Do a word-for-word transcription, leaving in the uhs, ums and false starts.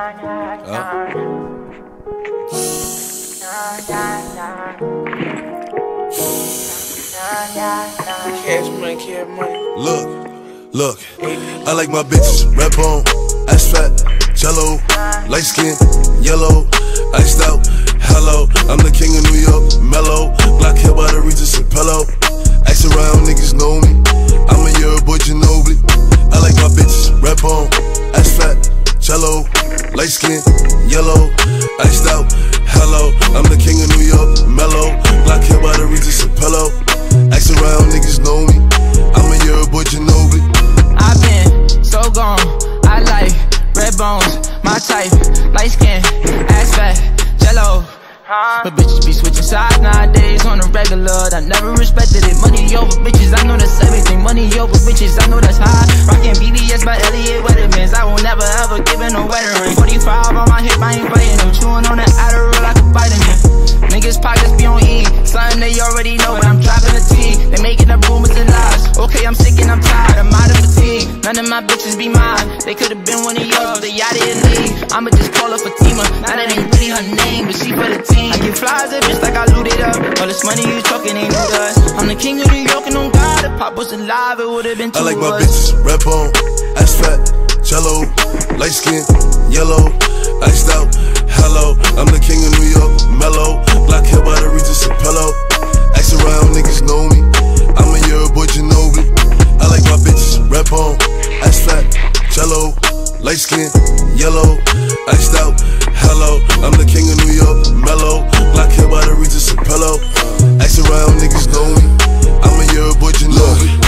Cash money, cash money. Look, look, I like my bitches red bone, ass fat, jello, light skin, yellow, iced out. Hello, I'm the king of New York, mellow, black hair by the Regis and pillow. Ask around, niggas know me. I'm a year boy, Ginobili. I like my bitches red bone, ass fat, jello, light skin, yellow, iced out. Hello, I'm the king of New York, mellow, black hair by the Regis and pillow. Ask around, niggas know me. I'm a year boy, Ginobili. I've been so gone. I like red bones, my type, light skin, ass fat, jello. But bitches be switching sides nowadays on the regular. I never respected it. Money over bitches, I know that's everything. Money over bitches, I know that's high. Rockin' B B S by Elliot Weathermans. I will never ever give it no wedding ring. forty-five on my hip, I ain't fighting them. Chewing on that Adderall like a vitamin. Niggas pockets be on E, something they already know, but I'm dropping the T. They making up rumors and lies. Okay, I'm sick and I'm tired, I'm out of fatigue. None of my bitches be mine. They could've been one of yours, they out of your league. I'ma just call her Fatima. Now that ain't really her name, but she for the team. I get flies up just like I looted up. All this money you talking ain't new to us. I'm the king of New York and on God. If Pop was alive, it would've been two I like of my us. bitches red bone, ass fat, jello, light skin, yellow, iced out. Hello, I'm the king of New York, mellow, black hair by the Regis and pillow. Ask around, niggas know me. I'm a year boy, Ginobili. I like my bitches red bone, ass fat, jello, light skin, yellow, iced out. Hello, I'm the king of New York, mellow, black hair by the Regis and pillow. Ask around, niggas know me. I'm a year boy, Ginobili.